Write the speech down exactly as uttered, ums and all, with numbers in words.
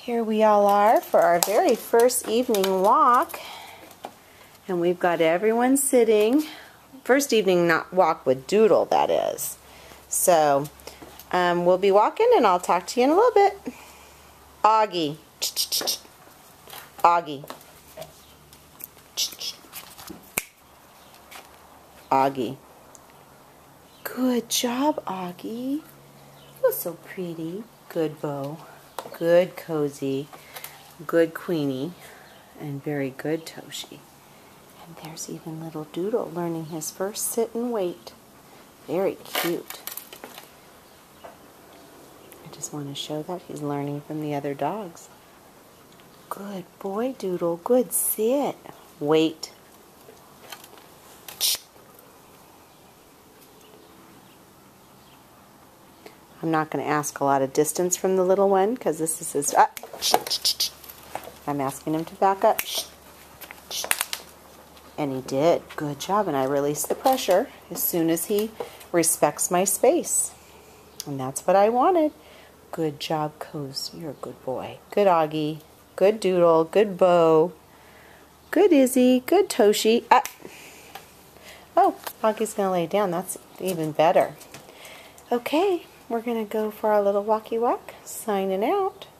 Here we all are for our very first evening walk, and we've got everyone sitting. First evening not walk with Doodle, that is. So um, we'll be walking, and I'll talk to you in a little bit. Augie. Augie. Augie. Good job, Augie. You're so pretty. Good Bo. Good Cozy. Good Queenie. And very good Toshi. And there's even little Doodle learning his first sit and wait. Very cute. I just want to show that he's learning from the other dogs. Good boy, Doodle. Good sit. Wait. I'm not going to ask a lot of distance from the little one because this is his... Ah, I'm asking him to back up. And he did. Good job. And I released the pressure as soon as he respects my space. And that's what I wanted. Good job, Coz. You're a good boy. Good Augie. Good Doodle. Good Bo. Good Izzy. Good Toshi. Ah. Oh, Augie's going to lay down. That's even better. Okay. We're going to go for our little walkie walk. Signing out.